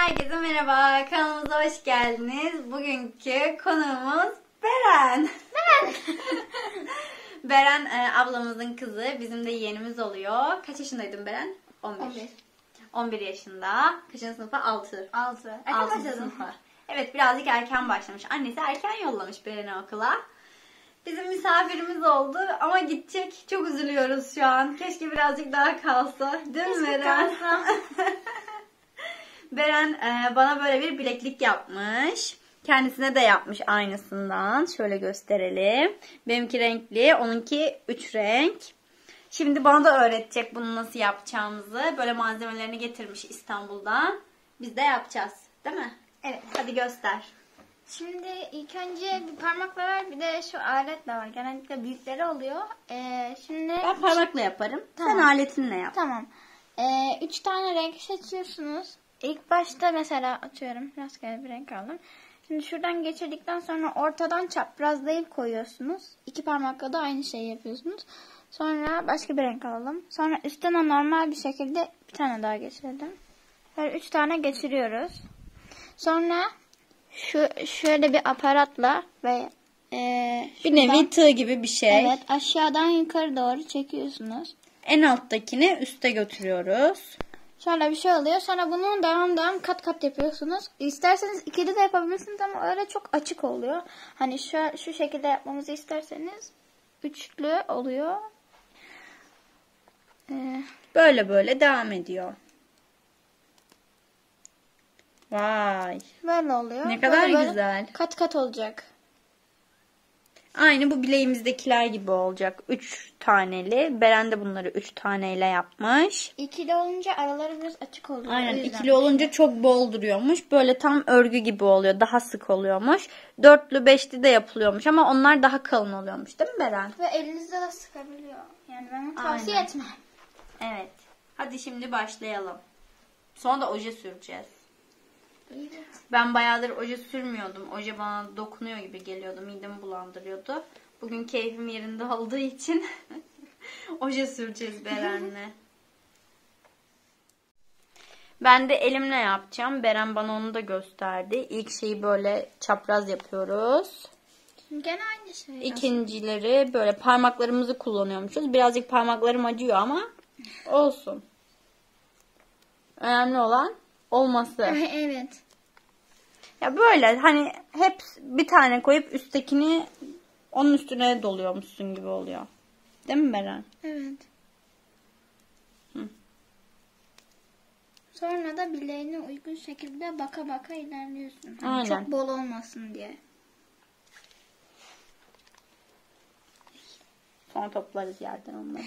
Herkese merhaba, kanalımıza hoş geldiniz. Bugünkü konuğumuz Beren. Beren ablamızın kızı, bizim de yeğenimiz oluyor. Kaç yaşındaydın Beren? 11. 11 yaşında. Kaçıncı sınıfa? 6. 6. Erken başladım. Evet, birazcık erken başlamış. Annesi erken yollamış Beren'i okula. Bizim misafirimiz oldu ama gidecek. Çok üzülüyoruz şu an. Keşke birazcık daha kalsa. Değil mi Beren? Beren bana böyle bir bileklik yapmış. Kendisine de yapmış aynısından. Şöyle gösterelim. Benimki renkli, onunki 3 renk. Şimdi bana da öğretecek bunu nasıl yapacağımızı. Böyle malzemelerini getirmiş İstanbul'dan. Biz de yapacağız. Değil mi? Evet. Hadi göster. Şimdi ilk önce bir parmakla var, bir de şu aletle var. Genellikle büyükleri oluyor. Şimdi Ben parmakla yaparım. Tamam. Sen aletinle yap. Tamam. 3 tane renk seçiyorsunuz. İlk başta mesela atıyorum rastgele bir renk aldım. Şimdi şuradan geçirdikten sonra ortadan çaprazlayıp koyuyorsunuz. 2 parmakla da aynı şeyi yapıyorsunuz. Sonra başka bir renk alalım. Sonra üstüne normal bir şekilde bir tane daha geçirdim. Böyle 3 tane geçiriyoruz. Sonra şöyle bir aparatla ve Bir nevi tığ gibi bir şey. evet, aşağıdan yukarı doğru çekiyorsunuz. En alttakini üste götürüyoruz. Şöyle bir şey oluyor. Sonra bunu devam kat kat yapıyorsunuz. İsterseniz ikili de yapabilirsiniz ama öyle çok açık oluyor. Hani şu şekilde yapmamızı isterseniz üçlü oluyor. Böyle böyle devam ediyor. Vay. Böyle oluyor. Ne kadar böyle güzel. Kat kat olacak. Aynı bu bileğimizdekiler gibi olacak. 3 taneli. Beren de bunları 3 taneyle yapmış. İkili olunca araları biraz açık oluyor. Aynen, ikili olunca çok bol duruyormuş. Böyle tam örgü gibi oluyor. Daha sık oluyormuş. 4'lü 5'li de yapılıyormuş ama onlar daha kalın oluyormuş. Değil mi Beren? Ve elinizde de sıkabiliyor. Yani ben onu tavsiye Aynen. etmem. Evet. Hadi şimdi başlayalım. Sonra da oje süreceğiz. Evet. Ben bayağıdır oje sürmüyordum. Oje bana dokunuyor gibi geliyordu. Midemi bulandırıyordu. Bugün keyfim yerinde olduğu için oje süreceğiz Beren'le. Ben de elimle yapacağım. Beren bana onu da gösterdi. İlk şeyi böyle çapraz yapıyoruz. Gene aynı şey. İkincileri böyle parmaklarımızı kullanıyormuşuz. Birazcık parmaklarım acıyor ama olsun. Önemli olan olması. Evet. Ya böyle hani hep bir tane koyup üsttekini onun üstüne doluyormuşsun gibi oluyor. Değil mi Beren? Evet. Hı. Sonra da bileğine uygun şekilde baka baka ilerliyorsun. Hani Aynen. çok bol olmasın diye. Sonra toplarız yerden onları.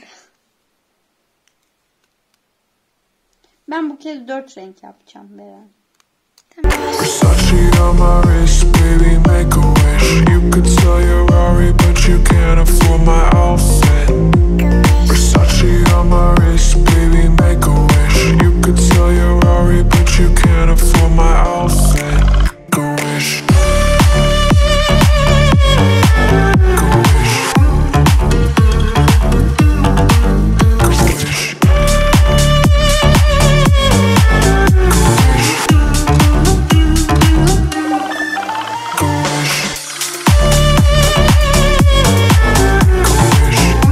Ben bu kez 4 renk yapacağım Beren. Versace on my wrist, baby, make a wish. You could sell your Rari, but you can't afford my outfit. Versace on my wrist, baby, make a wish. You could sell your Rari, but you can't afford my outfit. Make a wish. Make a wish.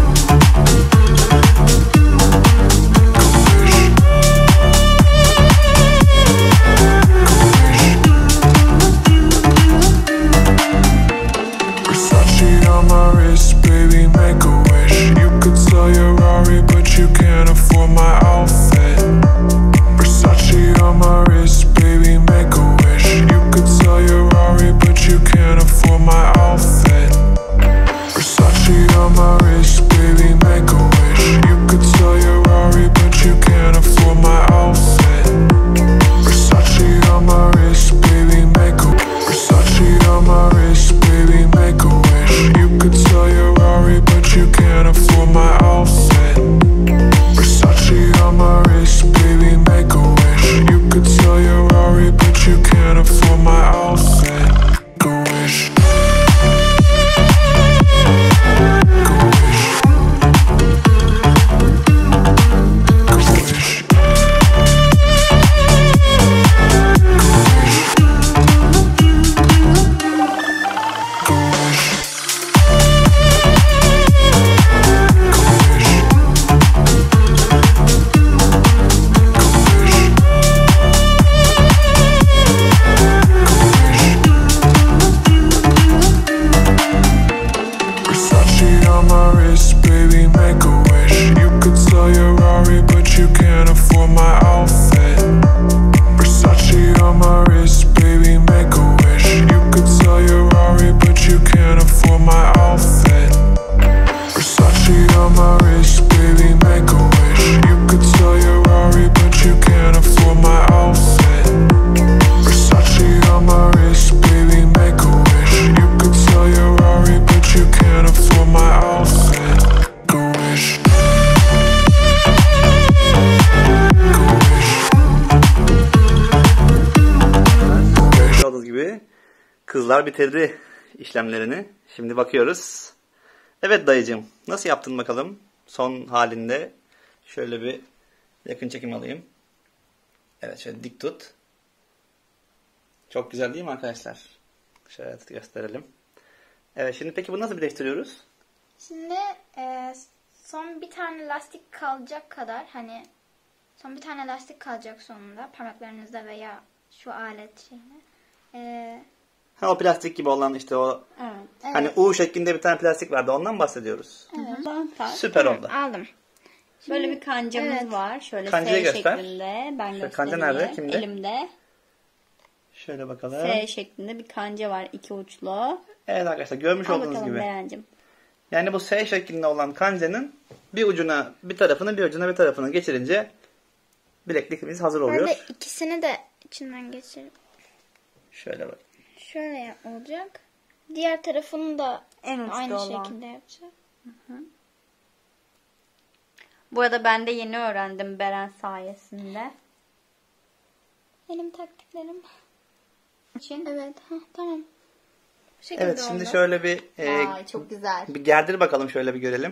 kızlar bitirdi işlemlerini. Şimdi bakıyoruz. Evet dayıcığım, nasıl yaptın bakalım? Son halinde şöyle bir yakın çekim alayım. Evet, şöyle dik tut. Çok güzel değil mi arkadaşlar? Şöyle gösterelim. Evet, şimdi peki bunu nasıl birleştiriyoruz? Şimdi son bir tane lastik kalacak kadar, hani son bir tane lastik kalacak sonunda parmaklarınızda veya şu alet şeyine. Ha, o plastik gibi olan işte o. Evet. Hani U şeklinde bir tane plastik vardı, ondan bahsediyoruz. Evet. Süper oldu. Aldım. Böyle bir kancamız Evet. var. Şöyle Kancayı S göster. şeklinde. Ben göstereyim. kanca nerede? Kimde? Elimde. Şöyle bakalım. S şeklinde bir kanca var. 2 uçlu. Evet arkadaşlar, görmüş Al olduğunuz bakalım gibi. Berencim. Yani bu S şeklinde olan kancanın bir ucuna bir tarafını, bir ucuna bir tarafını geçirince bileklikimiz hazır oluyor. Böyle ikisini de içinden geçirip Şöyle bak. şöyle olacak. Diğer tarafını da En uçta aynı olan. şekilde yapacak. Bu arada ben de yeni öğrendim Beren sayesinde. Benim taktiklerim. için. Evet. Tamam. Bu şekilde Evet, şimdi oldu. şöyle bir Vay, çok güzel. bir gerdir bakalım, şöyle bir görelim.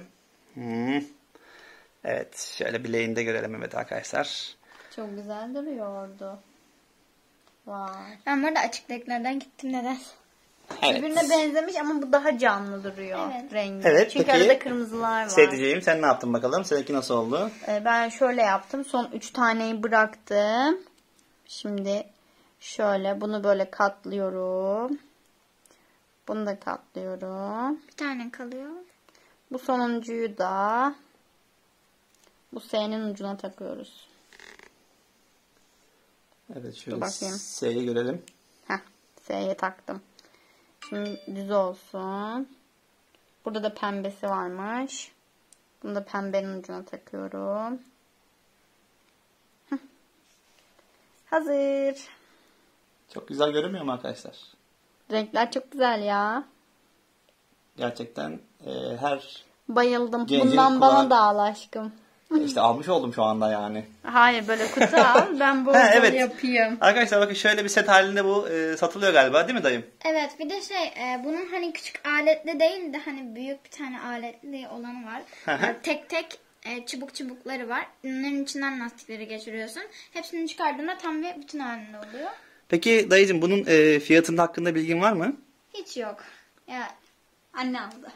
Evet, şöyle bileğinde görelim evet arkadaşlar. Çok güzel duruyordu. Vay. Ben burada açık renklerden gittim neden? Evet. Birbirine benzemiş ama bu daha canlı duruyor Evet. rengi. Evet, Çünkü peki, arada kırmızılar var. Sevdiceğim, sen ne yaptın bakalım? Seninki nasıl oldu? Ben şöyle yaptım. Son 3 taneyi bıraktım. Şimdi şöyle bunu böyle katlıyorum. Bunu da katlıyorum. Bir tane kalıyor. Bu sonuncuyu da bu S'nin ucuna takıyoruz. Evet, şöyle bakayım. S'yi görelim. Heh, S'ye taktım. Şimdi düz olsun. Burada da pembesi varmış. Bunu da pembenin ucuna takıyorum. Heh. Hazır. Çok güzel görünmüyor mu arkadaşlar? Renkler çok güzel ya. Gerçekten her Bayıldım. Gencin Bundan bana kulağın- da al aşkım. işte almış oldum şu anda yani. Hayır, böyle kutu al. Ben bu Ha, evet. yapayım. Arkadaşlar bakın, şöyle bir set halinde bu satılıyor galiba, değil mi dayım? Evet, bir de bunun hani küçük aletli değil de hani büyük bir tane aletli olanı var. Tek tek çubukları var. Bunların içinden lastikleri geçiriyorsun. Hepsini çıkardığında tam bir bütün halinde oluyor. Peki dayıcım, bunun fiyatının hakkında bilgin var mı? Hiç yok. Ya Anne aldı.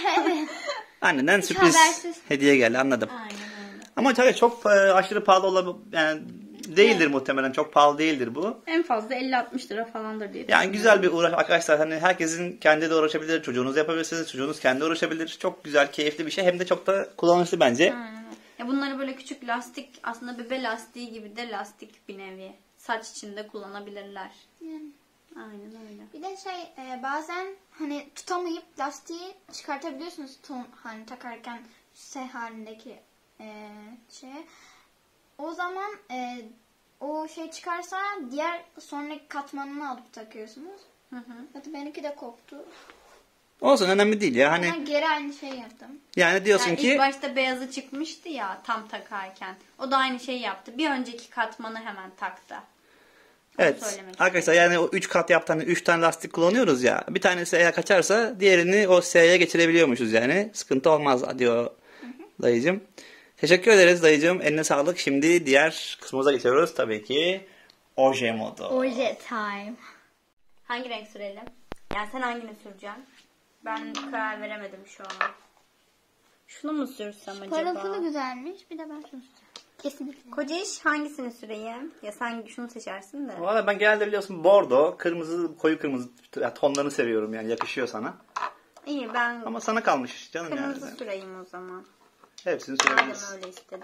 Anneden sürpriz habersiz. hediye geldi, anladım. Aynen öyle. Ama tabii çok aşırı pahalı olabilir, yani değildir muhtemelen, çok pahalı değildir bu. En fazla 50-60 lira falandır diye Yani güzel bir uğraş arkadaşlar, hani herkesin kendi de uğraşabilir, çocuğunuz yapabilirsiniz, çocuğunuz kendi uğraşabilir. Çok güzel, keyifli bir şey, hem de çok da kullanışlı bence. Ya bunları böyle küçük lastik, aslında bebe lastiği gibi de lastik bir nevi. Saç içinde kullanabilirler. Aynen öyle. bir de bazen hani tutamayıp lastiği çıkartabiliyorsunuz hani takarken S halindeki şeye. O zaman o şey çıkarsa diğer sonraki katmanını alıp takıyorsunuz. Zaten benimki de koptu. Olsun, önemli değil ya, hani Ben geri aynı şey yaptım. yani diyorsun Yani ki ilk başta beyazı çıkmıştı ya tam takarken. O da aynı şeyi yaptı. Bir önceki katmanı hemen taktı. evet söylemek arkadaşlar, yani o 3 kat yaptığında 3 tane lastik kullanıyoruz ya, bir tanesi eğer kaçarsa diğerini o S'ye geçirebiliyormuşuz, yani sıkıntı olmaz diyor dayıcım. Teşekkür ederiz dayıcım, eline sağlık. Şimdi diğer kısmımıza geçiyoruz, tabii ki oje modu. Oje time. Hangi renk sürelim? Yani sen hangini süreceksin? Ben karar veremedim şu an. Şunu mu sürsem acaba? Parıltılı güzelmiş. Bir de ben şunu istiyorum. Kesinlikle. Koca iş hangisini süreyim? Ya sen şunu seçersin de. Valla ben genelde biliyorsun bordo, kırmızı, koyu kırmızı tonlarını seviyorum, yani yakışıyor sana. İyi, ben Ama sana kalmış canım kırmızı yani. süreyim o zaman. Hepsini Madem sürebiliriz. öyle istedin.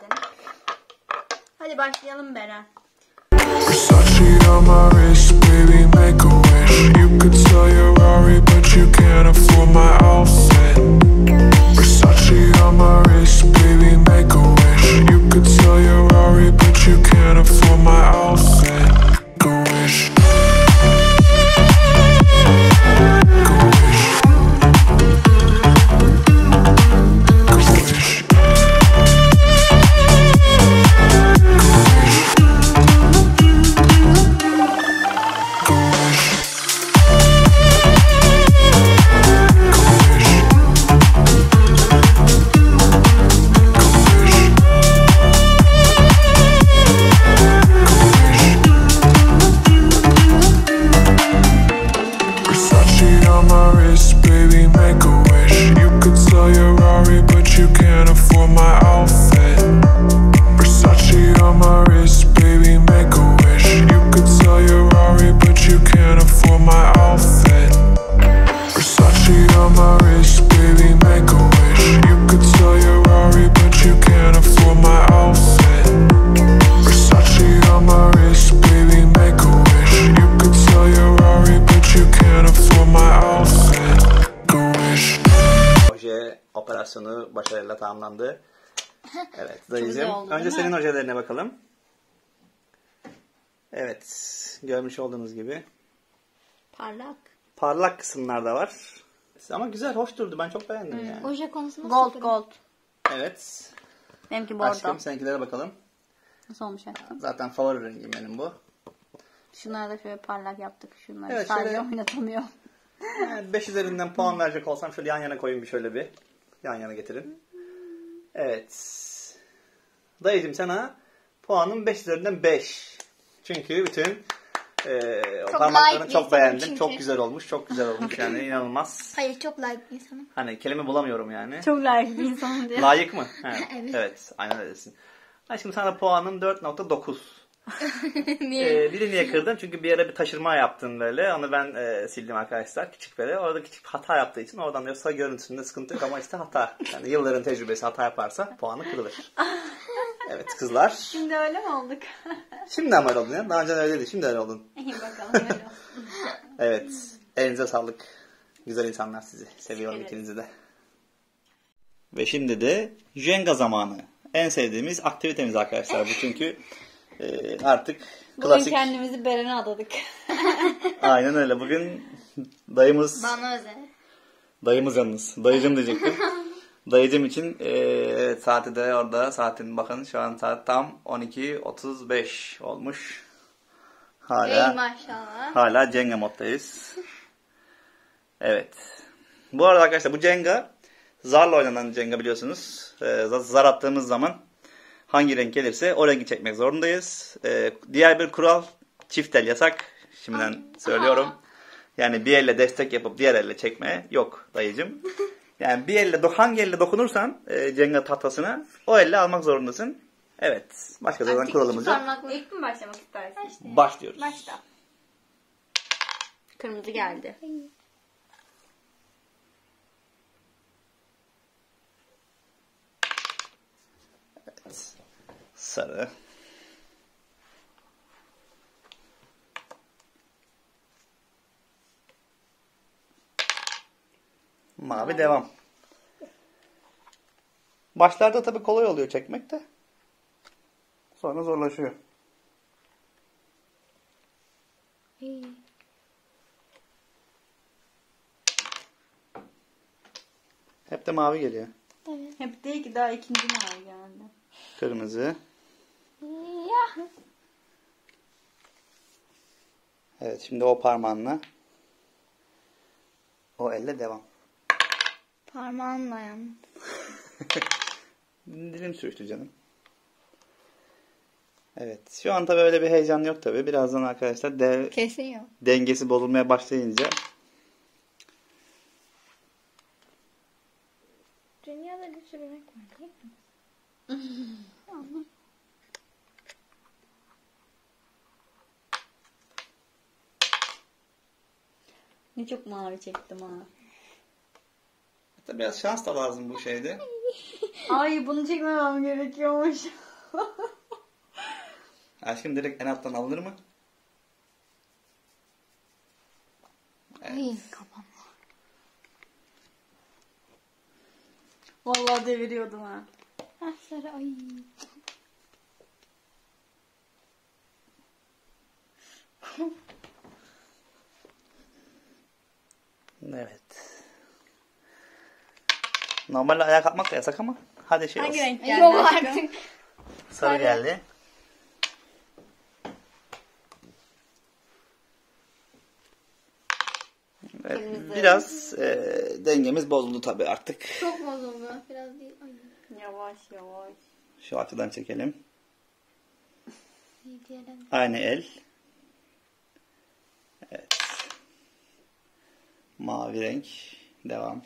Hadi başlayalım Beren. Versace on my wrist, baby, make a wish. You could sell your Rari, but you can't afford my outfit. Versace on my wrist, baby, make a wish. You could sell your Rari, but you can't afford my outfit. Make a wish. operasyonu başarıyla tamamlandı. Evet güzel dayıcığım. oldu, Önce değil senin mi? ojelerine bakalım. Evet. Görmüş olduğunuz gibi. Parlak. Parlak kısımlar da var. Ama güzel, hoş durdu. Ben çok beğendim yani. Oje konusunda Gold sıfırım. gold. Evet. Benimki bordo. Aşkım seninkilere bakalım. Nasıl olmuş aşkım? Zaten favori rengim benim bu. Şunları da şöyle parlak yaptık. Şunları Evet, sadece şöyle- oynatamıyorum. Yani 5 üzerinden puan verecek olsam şöyle yan yana koyayım, şöyle bir. Yan yana getirin. Evet. Dayıcım sana puanım 5 üzerinden 5. Çünkü bütün o Çok parmaklarını layık bir çok insanım beğendim. çünkü. Çok güzel olmuş. Çok güzel olmuş yani, inanılmaz. Hayır, çok layık bir insanım. Hani kelime bulamıyorum yani. Çok layık bir insan diyor. Layık mı? Evet. Evet. Evet. Aynen öylesin. Aşkım sana puanım 4.9. Niye? Biri niye kırdın? Çünkü bir ara bir taşırma yaptın böyle. Onu ben sildim arkadaşlar. Küçük böyle. Orada küçük hata yaptığı için oradan yoksa görüntüsünde sıkıntı yok ama işte hata. Yani yılların tecrübesi, hata yaparsa puanı kırılır. Evet kızlar. Şimdi öyle mi olduk? Şimdi ama öyle oldun ya. Daha önce öyleydi. Şimdi öyle oldun. İyi bakalım öyle olsun. Evet. Elinize sağlık. Güzel insanlar sizi. Seviyorum Evet. ikinizi de. Ve şimdi de Jenga zamanı. En sevdiğimiz aktivitemiz arkadaşlar bu, çünkü artık Bugün klasik. kendimizi Beren'e adadık. Aynen öyle. Bugün dayımız, Bana özel. dayımız yalnız. Dayıcım diyecektim. Dayıcım için saati de orada. Saatin bakın şu an saat tam 12.35 olmuş. Hala. Ey maşallah. Hala Jenga moddayız. Evet. Bu arada arkadaşlar bu Jenga zarla oynanan Jenga, biliyorsunuz. Zar attığımız zaman hangi renk gelirse o rengi çekmek zorundayız. Diğer bir kural, çift el yasak. Şimdiden söylüyorum. Yani bir elle destek yapıp diğer elle çekme yok dayıcım. Yani bir elle hangi elle dokunursan Jenga tahtasına o elle almak zorundasın. Evet. Başka zaten kuralımız yok. İlk mi başlamak istersin? Başlıyoruz. Başla. Kırmızı geldi. Sarı. Mavi devam. Başlarda tabii kolay oluyor çekmek de. Sonra zorlaşıyor. Hep de mavi geliyor. Hep değil ki, daha ikinci mavi geldi. Kırmızı. Ya. Evet, şimdi o parmağınla o elle devam. Parmağımla yalnız. Dilim sürçtü canım. Evet. Şu an tabii öyle bir heyecan yok tabii. Birazdan arkadaşlar Kesin yok. dengesi bozulmaya başlayınca Dünyada bir sürü renk var değil mi? Ne çok mavi çektim ha. tabii biraz şans da lazım bu şeyde. Ay bunu çekmemem gerekiyormuş. Aşkım direkt en alttan alınır mı? Ay kafam. Vallahi deviriyordum ha. Ah sarı ay. Evet. Normalde ayağa kalkmak da yasak ama hadi şey Hangi olsun. renk geldi? Yok aşkım? artık. Sarı geldi. Evet, Kırmızı. biraz dengemiz bozuldu tabii artık. Çok bozuldu. Biraz değil. Ay. Yavaş yavaş. Şu açıdan çekelim. İyi diyelim. Aynı el. Evet. Mavi renk. Devam.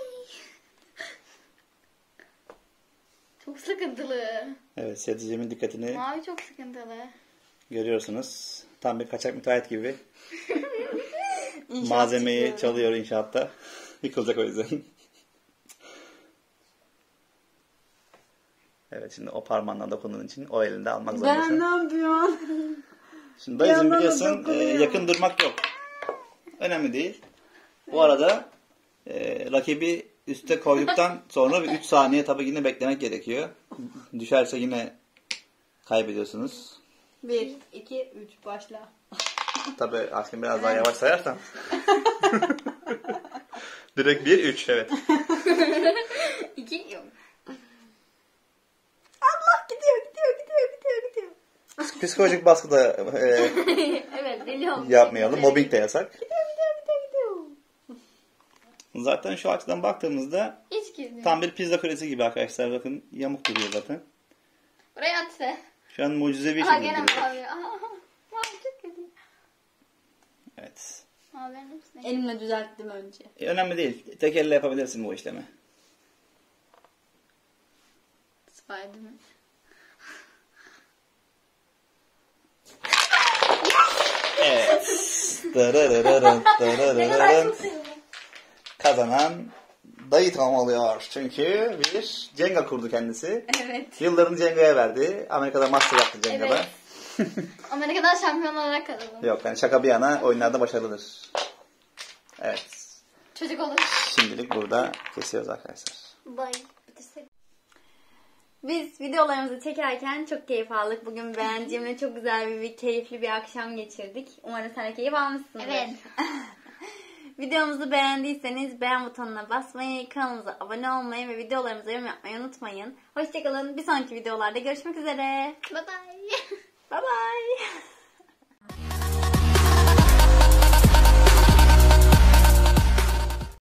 Çok sıkıntılı. Evet, seyircimin dikkatini Mavi çok sıkıntılı. görüyorsunuz. Tam bir kaçak müteahhit gibi. İnşaat Malzemeyi çıkıyor. çalıyor inşaatta. Yıkılacak o yüzden. Evet, şimdi o parmağınla dokunduğun için o elinde almak zorundasın. Ben ne yapıyorum? Şimdi dayıcım yandan da biliyorsun dokunuyor. yakın durmak yok. Önemli değil. Bu arada rakibi üste koyduktan sonra bir 3 saniye tabii yine beklemek gerekiyor. Düşerse yine kaybediyorsunuz. 1, 2, 3 başla. Tabii aşkım biraz daha yavaş sayarsan. Direkt 1, 3 evet. 2 yok. Allah gidiyor. Psikolojik baskı da Evet biliyorum. yapmayalım. Mobbing de yasak. Gidiyor. Zaten şu açıdan baktığımızda Hiç girmiyor. tam bir pizza kulesi gibi arkadaşlar. Bakın yamuk duruyor zaten. Buraya at sen. Şu an mucizevi Aha şekilde gene duruyor. mavi. Aha. Mavi çok kötü. Evet. Mavilerin hepsine. Elimle düzelttim önce. Önemli değil. Tek elle yapabilirsin bu işlemi. Spiderman. Evet. Dırırırırın, dırırırırın. Kazanan dayı tam oluyor. Çünkü bir Jenga kurdu kendisi. Evet. Yıllarını Jenga'ya verdi. Amerika'da master yaptı Jenga'da. Evet. Amerika'dan şampiyon olarak kazandım. Yok yani şaka bir yana oyunlarda başarılıdır. Evet. Çocuk olur. Şimdilik burada kesiyoruz arkadaşlar. Bye. Bitirsek. Biz videolarımızı çekerken çok keyif aldık. Bugün beğendiğimle çok güzel bir keyifli bir akşam geçirdik. Umarım sen de keyif almışsındır. Evet. Videomuzu beğendiyseniz beğen butonuna basmayı, kanalımıza abone olmayı ve videolarımıza yorum yapmayı unutmayın. Hoşçakalın. Bir sonraki videolarda görüşmek üzere. Bye bye. Bye bye.